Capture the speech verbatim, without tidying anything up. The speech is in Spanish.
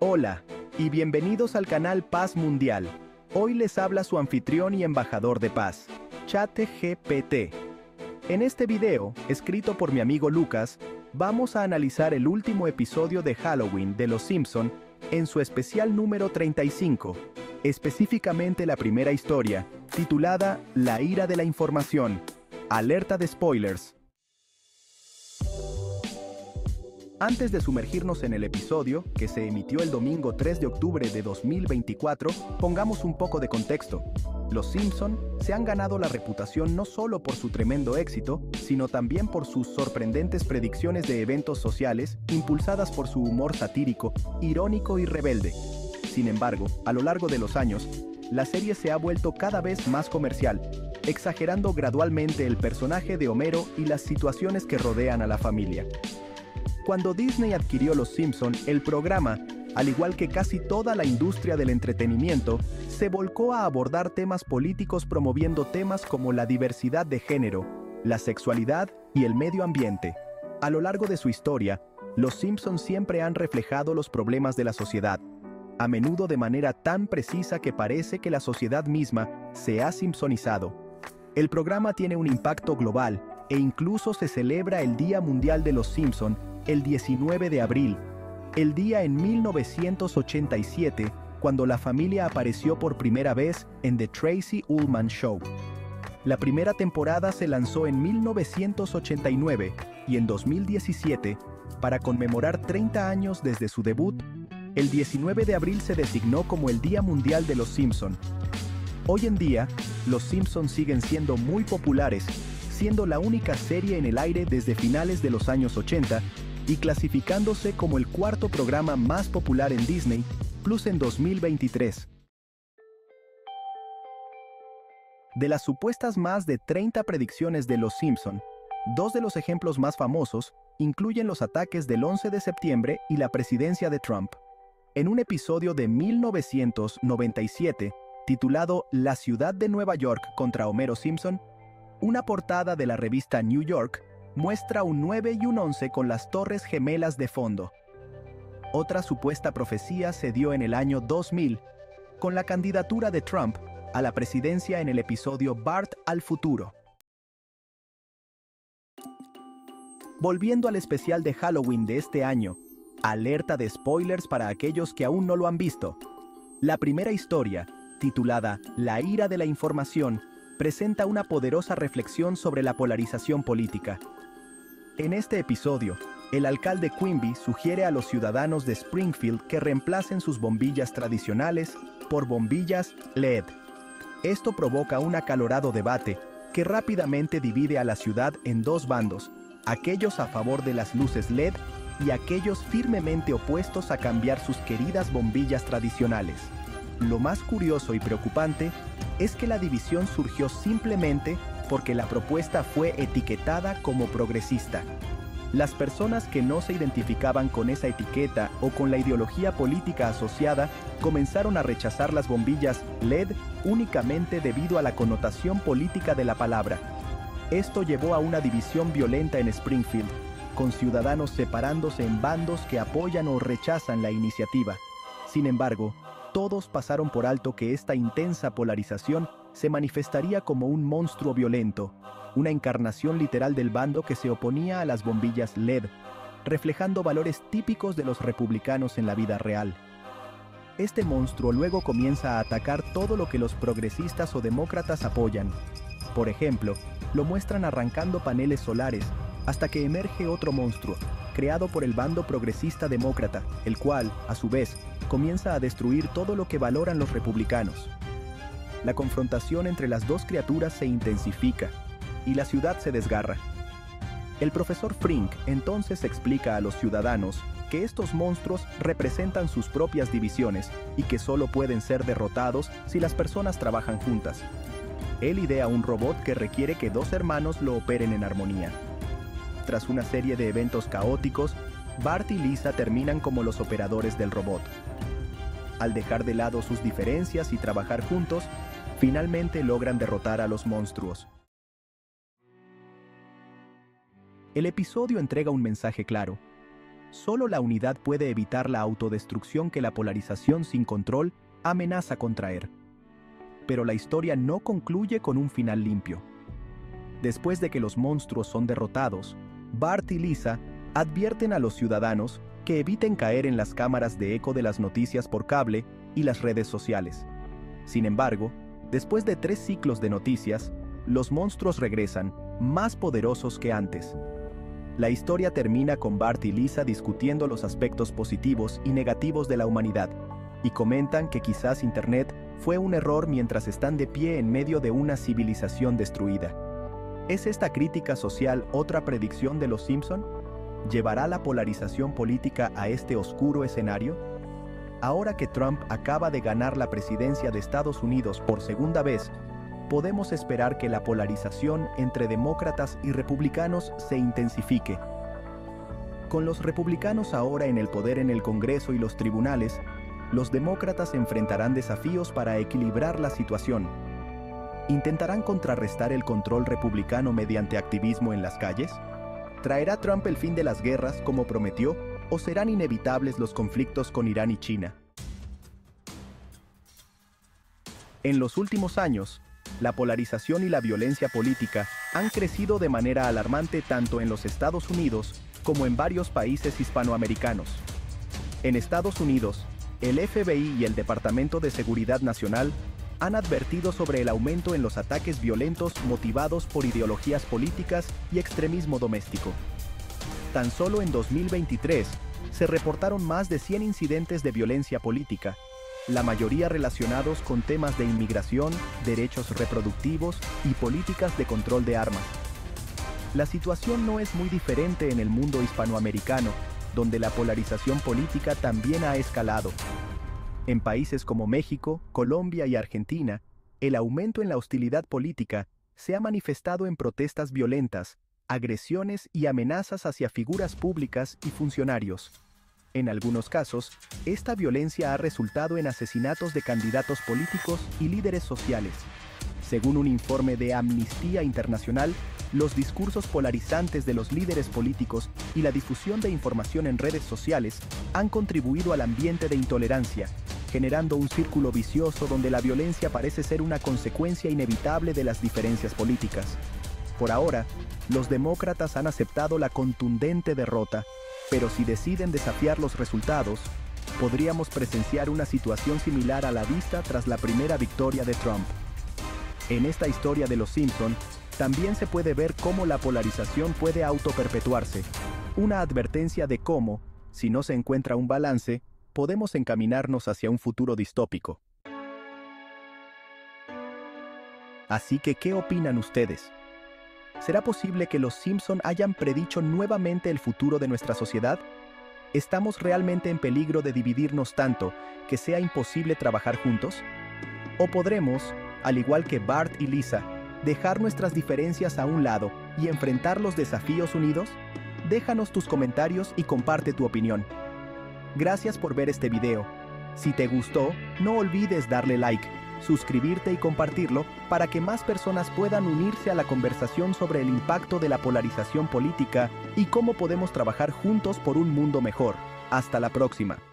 Hola, y bienvenidos al canal Paz Mundial. Hoy les habla su anfitrión y embajador de paz, ChatGPT. En este video, escrito por mi amigo Lucas, vamos a analizar el último episodio de Halloween de Los Simpson en su especial número treinta y cinco, específicamente la primera historia, titulada La ira de la información. Alerta de spoilers. Antes de sumergirnos en el episodio, que se emitió el domingo tres de octubre de dos mil veinticuatro, pongamos un poco de contexto. Los Simpson se han ganado la reputación no solo por su tremendo éxito, sino también por sus sorprendentes predicciones de eventos sociales, impulsadas por su humor satírico, irónico y rebelde. Sin embargo, a lo largo de los años, la serie se ha vuelto cada vez más comercial, exagerando gradualmente el personaje de Homero y las situaciones que rodean a la familia. Cuando Disney adquirió Los Simpson, el programa, al igual que casi toda la industria del entretenimiento, se volcó a abordar temas políticos promoviendo temas como la diversidad de género, la sexualidad y el medio ambiente. A lo largo de su historia, Los Simpson siempre han reflejado los problemas de la sociedad, a menudo de manera tan precisa que parece que la sociedad misma se ha simpsonizado. El programa tiene un impacto global e incluso se celebra el Día Mundial de los Simpson el diecinueve de abril, el día en mil novecientos ochenta y siete, cuando la familia apareció por primera vez en The Tracy Ullman Show. La primera temporada se lanzó en mil novecientos ochenta y nueve y en dos mil diecisiete, para conmemorar treinta años desde su debut, el diecinueve de abril se designó como el Día Mundial de los Simpson. Hoy en día, los Simpson siguen siendo muy populares, siendo la única serie en el aire desde finales de los años ochenta y clasificándose como el cuarto programa más popular en Disney Plus en dos mil veintitrés. De las supuestas más de treinta predicciones de Los Simpson, dos de los ejemplos más famosos incluyen los ataques del once de septiembre y la presidencia de Trump. En un episodio de mil novecientos noventa y siete, titulado La ciudad de Nueva York contra Homero Simpson, una portada de la revista New York muestra un nueve y un once con las Torres Gemelas de fondo. Otra supuesta profecía se dio en el año dos mil, con la candidatura de Trump a la presidencia en el episodio Bart al futuro. Volviendo al especial de Halloween de este año, alerta de spoilers para aquellos que aún no lo han visto. La primera historia, titulada La ira de la información, presenta una poderosa reflexión sobre la polarización política. En este episodio, el alcalde Quimby sugiere a los ciudadanos de Springfield que reemplacen sus bombillas tradicionales por bombillas L E D. Esto provoca un acalorado debate que rápidamente divide a la ciudad en dos bandos, aquellos a favor de las luces L E D y aquellos firmemente opuestos a cambiar sus queridas bombillas tradicionales. Lo más curioso y preocupante es que la división surgió simplemente porque la propuesta fue etiquetada como progresista. Las personas que no se identificaban con esa etiqueta o con la ideología política asociada comenzaron a rechazar las bombillas L E D únicamente debido a la connotación política de la palabra. Esto llevó a una división violenta en Springfield, con ciudadanos separándose en bandos que apoyan o rechazan la iniciativa. Sin embargo, todos pasaron por alto que esta intensa polarización se manifestaría como un monstruo violento, una encarnación literal del bando que se oponía a las bombillas L E D, reflejando valores típicos de los republicanos en la vida real. Este monstruo luego comienza a atacar todo lo que los progresistas o demócratas apoyan. Por ejemplo, lo muestran arrancando paneles solares, hasta que emerge otro monstruo, creado por el bando progresista demócrata, el cual, a su vez, comienza a destruir todo lo que valoran los republicanos. La confrontación entre las dos criaturas se intensifica, y la ciudad se desgarra. El profesor Frink entonces explica a los ciudadanos que estos monstruos representan sus propias divisiones y que solo pueden ser derrotados si las personas trabajan juntas. Él idea un robot que requiere que dos hermanos lo operen en armonía. Tras una serie de eventos caóticos, Bart y Lisa terminan como los operadores del robot. Al dejar de lado sus diferencias y trabajar juntos, finalmente logran derrotar a los monstruos. El episodio entrega un mensaje claro. Solo la unidad puede evitar la autodestrucción que la polarización sin control amenaza con traer. Pero la historia no concluye con un final limpio. Después de que los monstruos son derrotados, Bart y Lisa advierten a los ciudadanos que eviten caer en las cámaras de eco de las noticias por cable y las redes sociales. Sin embargo, después de tres ciclos de noticias, los monstruos regresan, más poderosos que antes. La historia termina con Bart y Lisa discutiendo los aspectos positivos y negativos de la humanidad, y comentan que quizás Internet fue un error mientras están de pie en medio de una civilización destruida. ¿Es esta crítica social otra predicción de los Simpson? ¿Llevará la polarización política a este oscuro escenario? Ahora que Trump acaba de ganar la presidencia de Estados Unidos por segunda vez, podemos esperar que la polarización entre demócratas y republicanos se intensifique. Con los republicanos ahora en el poder en el Congreso y los tribunales, los demócratas enfrentarán desafíos para equilibrar la situación. ¿Intentarán contrarrestar el control republicano mediante activismo en las calles? ¿Traerá Trump el fin de las guerras como prometió, o serán inevitables los conflictos con Irán y China? En los últimos años, la polarización y la violencia política han crecido de manera alarmante tanto en los Estados Unidos como en varios países hispanoamericanos. En Estados Unidos, el F B I y el Departamento de Seguridad Nacional han advertido sobre el aumento en los ataques violentos motivados por ideologías políticas y extremismo doméstico. Tan solo en dos mil veintitrés se reportaron más de cien incidentes de violencia política, la mayoría relacionados con temas de inmigración, derechos reproductivos y políticas de control de armas. La situación no es muy diferente en el mundo hispanoamericano, donde la polarización política también ha escalado. En países como México, Colombia y Argentina, el aumento en la hostilidad política se ha manifestado en protestas violentas, agresiones y amenazas hacia figuras públicas y funcionarios. En algunos casos, esta violencia ha resultado en asesinatos de candidatos políticos y líderes sociales. Según un informe de Amnistía Internacional, los discursos polarizantes de los líderes políticos y la difusión de información en redes sociales han contribuido al ambiente de intolerancia, generando un círculo vicioso donde la violencia parece ser una consecuencia inevitable de las diferencias políticas. Por ahora, los demócratas han aceptado la contundente derrota, pero si deciden desafiar los resultados, podríamos presenciar una situación similar a la vista tras la primera victoria de Trump. En esta historia de los Simpson, también se puede ver cómo la polarización puede autoperpetuarse, una advertencia de cómo, si no se encuentra un balance, podemos encaminarnos hacia un futuro distópico. Así que, ¿qué opinan ustedes? ¿Será posible que los Simpson hayan predicho nuevamente el futuro de nuestra sociedad? ¿Estamos realmente en peligro de dividirnos tanto que sea imposible trabajar juntos? ¿O podremos, al igual que Bart y Lisa, dejar nuestras diferencias a un lado y enfrentar los desafíos unidos? Déjanos tus comentarios y comparte tu opinión. Gracias por ver este video. Si te gustó, no olvides darle like, suscribirte y compartirlo para que más personas puedan unirse a la conversación sobre el impacto de la polarización política y cómo podemos trabajar juntos por un mundo mejor. Hasta la próxima.